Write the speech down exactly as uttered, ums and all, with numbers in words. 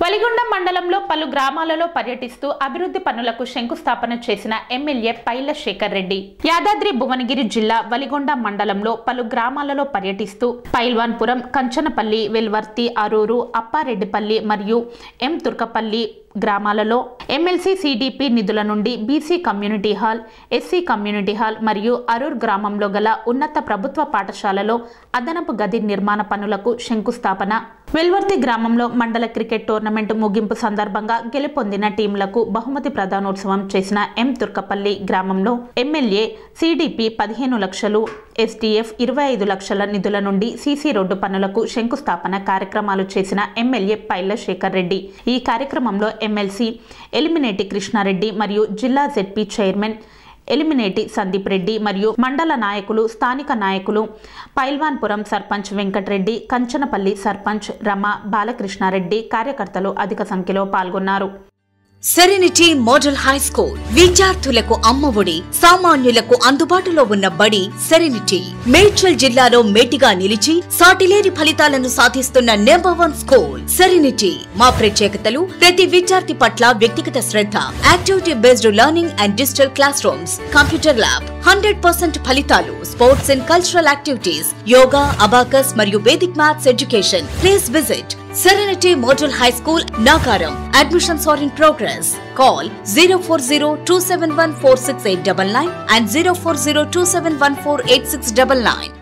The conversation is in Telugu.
వలిగొండ మండలంలో పలు గ్రామాలలో పర్యటిస్తూ అభివృద్ధి పనులకు శంకుస్థాపన చేసిన ఎమ్మెల్యే పైల శేఖర్ రెడ్డి యాదాద్రి భువనగిరి జిల్లా వలిగొండ మండలంలో పలు గ్రామాలలో పర్యటిస్తూ పైల్వాన్పురం, కంచనపల్లి, వెల్వర్తి, అరూరు, అప్పారెడ్డిపల్లి మరియు ఎం తుర్కపల్లి గ్రామాలలో ఎమ్మెల్సీ సిడిపి నిధుల నుండి BC community hall, SC community hall మరియు అరూర్ గ్రామంలో గల ఉన్నత ప్రభుత్వ పాఠశాలలో అదనపు గది నిర్మాణ పనులకు శంకుస్థాపన. వెల్వర్తి గ్రామంలో మండల క్రికెట్ టోర్నమెంట్ ముగింపు సందర్భంగా గెలుపొందిన టీంలకు బహుమతి ప్రదానోత్సవం చేసిన ఎం తుర్కపల్లి గ్రామంలో ఎమ్మెల్యే సిడిపి పదిహేను లక్షలు, ఎస్డిఎఫ్ ఇరవై ఐదు లక్షల నిధుల నుండి సీసీ రోడ్డు పనులకు శంకుస్థాపన కార్యక్రమాలు చేసిన ఎమ్మెల్యే పైల శేఖర్ రెడ్డి. ఈ కార్యక్రమంలో ఎమ్మెల్సీ ఎలిమినేటి కృష్ణారెడ్డి మరియు జిల్లా జెడ్పీ చైర్మన్ ఎలిమినేటి సందీప్ రెడ్డి మరియు మండల నాయకులు, స్థానిక నాయకులు, పైల్వాన్పురం సర్పంచ్ వెంకటరెడ్డి, కంచనపల్లి సర్పంచ్ రమ, బాలకృష్ణారెడ్డి కార్యకర్తలు అధిక సంఖ్యలో పాల్గొన్నారు. సెరెనిటీ మోడల్ హై స్కూల్ విద్యార్థులకు అమ్మఒడి, సామాన్యులకు అందుబాటులో ఉన్న బడి సెరెనిటీ. మేడ్చల్ జిల్లాలో మేటిగా నిలిచి సాటిలేని ఫలితాలను సాధిస్తున్న నెంబర్ వన్ స్కూల్ సెరెనిటీ. మా ప్రత్యేకతలు ప్రతి విద్యార్థి పట్ల వ్యక్తిగత శ్రద్ధ, activity based learning and digital classrooms, computer lab, hundred percent ఫలితాలు, sports and cultural activities, yoga, abacus మరియు Vedic maths education. Please visit Serenity Model High School, Nagaram. Admissions are in progress. Call zero four zero two seven one four six eight nine nine and zero four zero two seven one four eight six nine nine.